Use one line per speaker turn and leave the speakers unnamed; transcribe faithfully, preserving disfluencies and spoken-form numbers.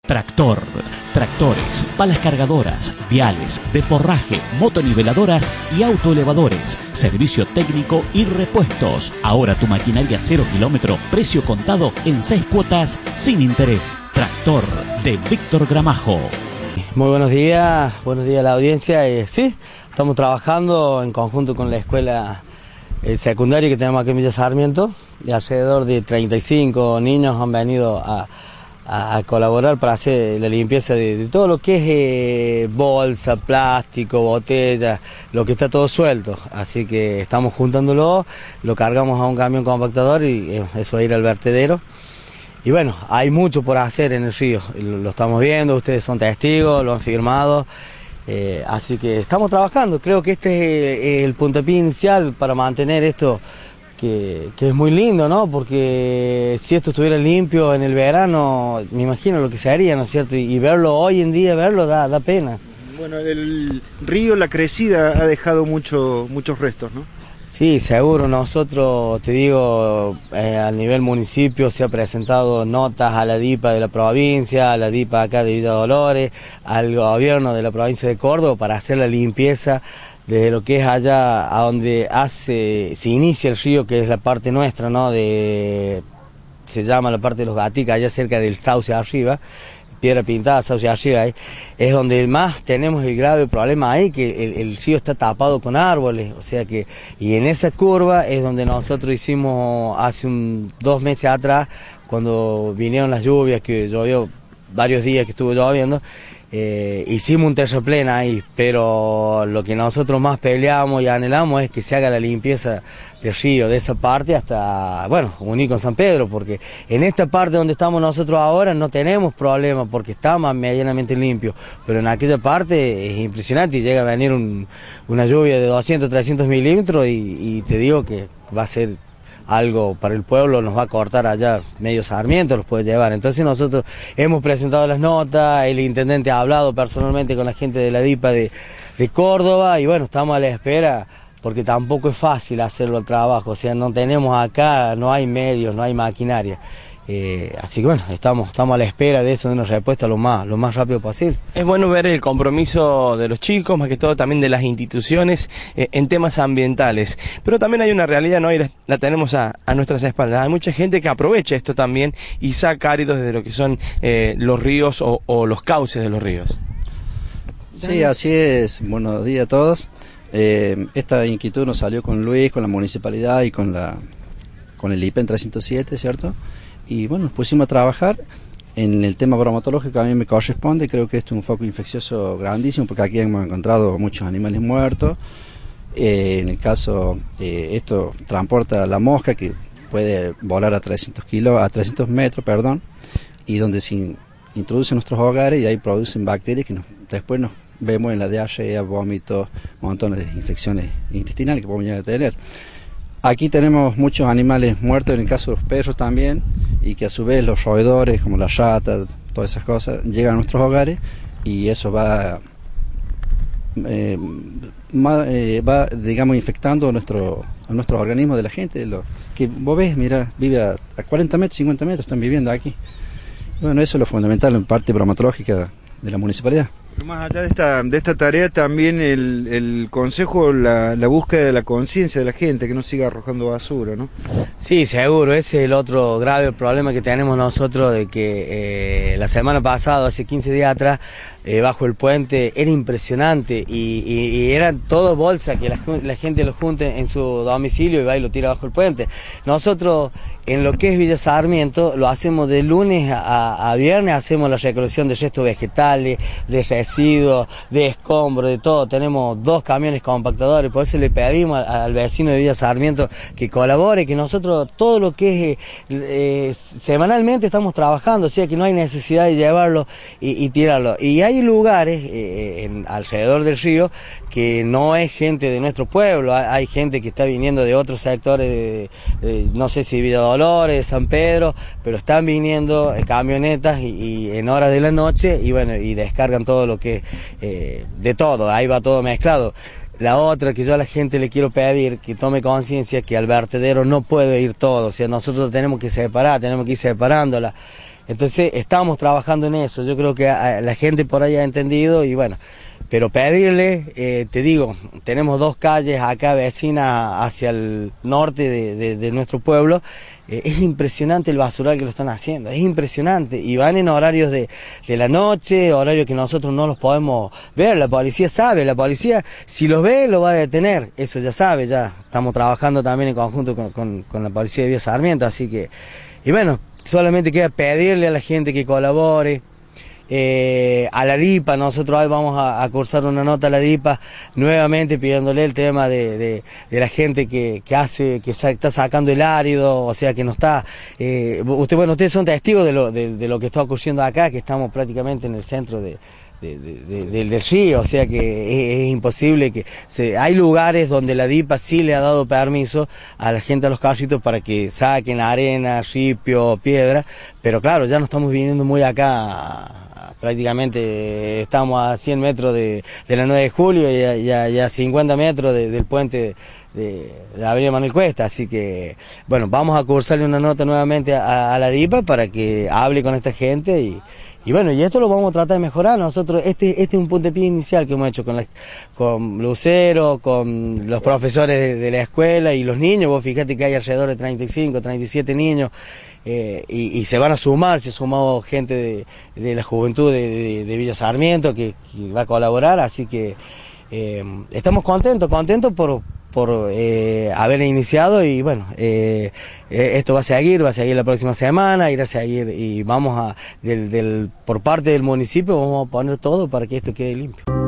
Tractor, tractores, palas cargadoras, viales, de forraje, motoniveladoras y autoelevadores, servicio técnico y repuestos. Ahora tu maquinaria cero kilómetro, precio contado en seis cuotas sin interés. Tractor de Víctor Gramajo.
Muy buenos días, buenos días a la audiencia. Eh, sí, estamos trabajando en conjunto con la escuela eh, secundaria que tenemos aquí en Villa Sarmiento. Y alrededor de treinta y cinco niños han venido a... a colaborar para hacer la limpieza de, de todo lo que es eh, bolsa, plástico, botella, lo que está todo suelto. Así que estamos juntándolo, lo cargamos a un camión compactador y eh, eso va a ir al vertedero. Y bueno, hay mucho por hacer en el río, lo, lo estamos viendo, ustedes son testigos, lo han firmado. Eh, así que estamos trabajando, creo que este es eh, el puntapié inicial para mantener esto. Que, que es muy lindo, ¿no? Porque si esto estuviera limpio en el verano, me imagino lo que se haría, ¿no es cierto? Y, y verlo hoy en día, verlo da, da pena.
Bueno, el río, la crecida ha dejado mucho, muchos restos, ¿no?
Sí, seguro. Nosotros, te digo, eh, a nivel municipio se ha presentado notas a la DIPA de la provincia, a la DIPA acá de Villa Dolores, al gobierno de la provincia de Córdoba para hacer la limpieza desde lo que es allá a donde hace, se inicia el río, que es la parte nuestra, ¿no? De, se llama la parte de los Gaticas, allá cerca del sauce arriba, Piedra Pintada, sauce arriba, ahí, es donde más tenemos el grave problema ahí, que el, el río está tapado con árboles, o sea que, y en esa curva es donde nosotros hicimos hace un, dos meses atrás, cuando vinieron las lluvias, que llovió varios días que estuvo lloviendo, Eh, hicimos un terraplén ahí, pero lo que nosotros más peleamos y anhelamos es que se haga la limpieza del río, de esa parte hasta, bueno, unir con San Pedro, porque en esta parte donde estamos nosotros ahora no tenemos problemas porque está más medianamente limpio, pero en aquella parte es impresionante y llega a venir un, una lluvia de doscientos, trescientos milímetros y, y te digo que va a ser algo para el pueblo, nos va a cortar allá medio Sarmiento, los puede llevar. Entonces nosotros hemos presentado las notas, el intendente ha hablado personalmente con la gente de la DIPA de, de Córdoba y bueno, estamos a la espera porque tampoco es fácil hacerlo el trabajo, o sea, no tenemos acá, no hay medios, no hay maquinaria. Eh, así que bueno, estamos, estamos a la espera de eso, de una respuesta lo más, lo más rápido posible.
Es bueno ver el compromiso de los chicos, más que todo también de las instituciones eh, en temas ambientales, pero también hay una realidad, ¿no? Y la, la tenemos a, a nuestras espaldas. Hay mucha gente que aprovecha esto también y saca áridos desde lo que son eh, los ríos o, o los cauces de los ríos.
Sí, así es. Buenos días a todos. Eh, esta inquietud nos salió con Luis, con la municipalidad y con, la, con el I P E N trescientos siete, ¿cierto? Y bueno, nos pusimos a trabajar en el tema bromatológico que a mí me corresponde. Creo que esto es un foco infeccioso grandísimo porque aquí hemos encontrado muchos animales muertos. Eh, en el caso, eh, esto transporta la mosca que puede volar a trescientos kilos, a trescientos metros, perdón, y donde se introduce en nuestros hogares y ahí producen bacterias que nos, después nos vemos en la diarrea, vómitos, montones de infecciones intestinales que podemos llegar a tener. Aquí tenemos muchos animales muertos, en el caso de los perros también, y que a su vez los roedores, como las ratas, todas esas cosas, llegan a nuestros hogares y eso va, eh, ma, eh, va digamos, infectando a nuestro, a nuestro organismo de la gente. Lo, que vos ves, mira, vive a, a cuarenta metros, cincuenta metros, están viviendo aquí. Bueno, eso es lo fundamental en parte bromatológica de la municipalidad.
Más allá de esta, de esta tarea, también el, el consejo, la, la búsqueda de la conciencia de la gente, que no siga arrojando basura, ¿no?
Sí, seguro, ese es el otro grave problema que tenemos nosotros, de que eh, la semana pasada, hace quince días atrás, eh, bajo el puente, era impresionante y, y, y eran todo bolsa que la, la gente lo junte en su domicilio y va y lo tira bajo el puente. Nosotros, en lo que es Villa Sarmiento, lo hacemos de lunes a, a viernes, hacemos la recolección de restos vegetales, de residuos, de escombros, de todo. Tenemos dos camiones compactadores, por eso le pedimos al, al vecino de Villa Sarmiento que colabore, que nosotros todo lo que es eh, semanalmente estamos trabajando, o sea que no hay necesidad de llevarlo y, y tirarlo. Y hay lugares eh, en, alrededor del río que no es gente de nuestro pueblo, hay, hay gente que está viniendo de otros sectores, de, de, no sé si Villa Dolores, San Pedro, pero están viniendo eh, camionetas y, y en horas de la noche y bueno, y descargan todo lo que, eh, de todo, ahí va todo mezclado. La otra que yo a la gente le quiero pedir, que tome conciencia que al vertedero no puede ir todo, o sea, nosotros tenemos que separar, tenemos que ir separándola. Entonces estamos trabajando en eso, yo creo que la gente por ahí ha entendido y bueno, pero pedirle, eh, te digo, tenemos dos calles acá vecinas hacia el norte de, de, de nuestro pueblo, eh, es impresionante el basural que lo están haciendo, es impresionante, y van en horarios de, de la noche, horarios que nosotros no los podemos ver, la policía sabe, la policía si los ve lo va a detener, eso ya sabe, ya estamos trabajando también en conjunto con, con, con la policía de Villa Sarmiento, así que, y bueno, solamente queda pedirle a la gente que colabore. Eh, a la DIPA, nosotros hoy vamos a, a cursar una nota a la DIPA nuevamente pidiéndole el tema de, de, de la gente que, que hace, que sa está sacando el árido, o sea que no está, eh, usted, bueno, ustedes son testigos de lo, de, de lo que está ocurriendo acá, que estamos prácticamente en el centro de, de, de, de, de, del río, o sea que es, es imposible que, se, hay lugares donde la DIPA sí le ha dado permiso a la gente, a los carritos, para que saquen arena, ripio, piedra, pero claro, ya no estamos viniendo muy acá. Prácticamente estamos a cien metros de, de la nueve de julio y a, y a, y a cincuenta metros de, del puente de, de la avenida Manuel Cuesta, así que bueno, vamos a cursarle una nota nuevamente a, a la DIPA para que hable con esta gente y, y bueno, y esto lo vamos a tratar de mejorar. Nosotros, este, este es un puntapié inicial que hemos hecho con, la, con Lucero, con los profesores de, de la escuela y los niños. Vos fíjate que hay alrededor de treinta y cinco, treinta y siete niños eh, y, y se van a sumar, se ha sumado gente de, de la juventud de, de, de Villa Sarmiento que, que va a colaborar, así que eh, estamos contentos, contentos por... por eh, haber iniciado y bueno, eh, esto va a seguir, va a seguir la próxima semana, irá a seguir y vamos a, del, del, por parte del municipio vamos a poner todo para que esto quede limpio.